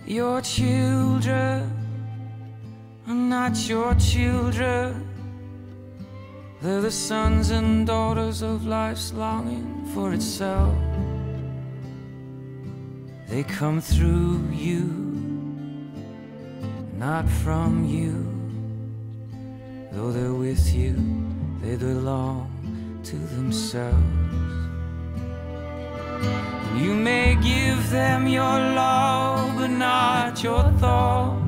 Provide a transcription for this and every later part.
Your children are not your children. They're the sons and daughters of life's longing for itself. They come through you, not from you. Though they're with you, they belong to themselves. And you may give them your love, but not your thought,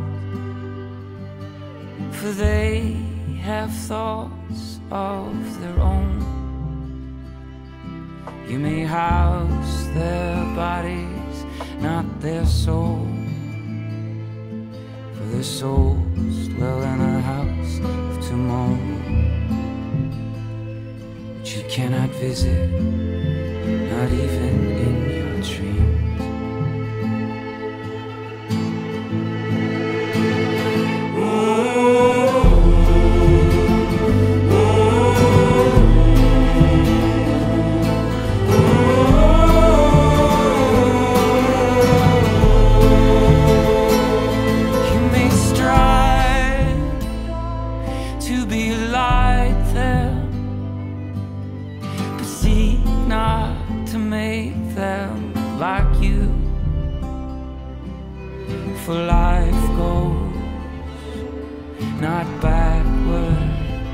for they have thoughts of their own. You may house their bodies, not their soul, for their souls dwell in a house of tomorrow, which you cannot visit, not even in your dreams. To be like them, but seek not to make them like you. For life goes not backward,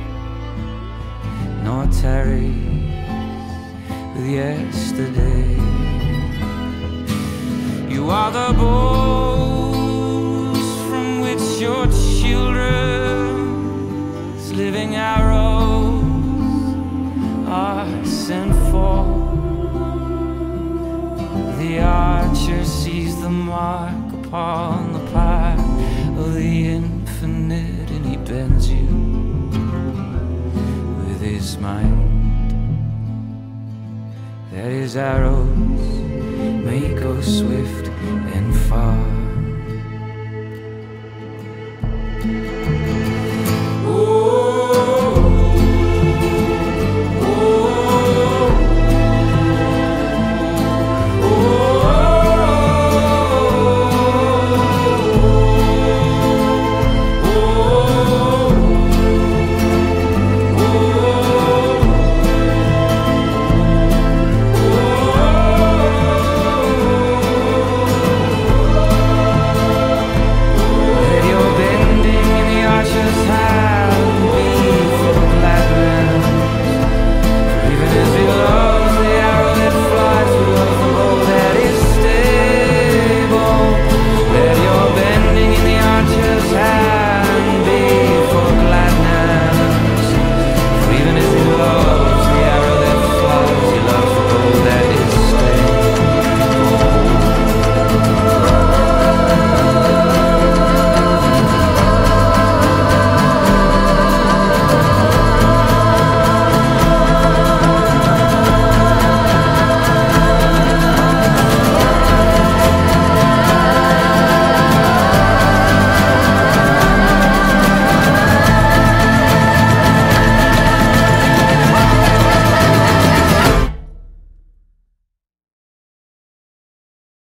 nor tarries with yesterday. You are the bows from which your children's living arrows are sent for. The archer sees the mark upon the path of the infinite, and he bends you with his mind, that his arrows may go swift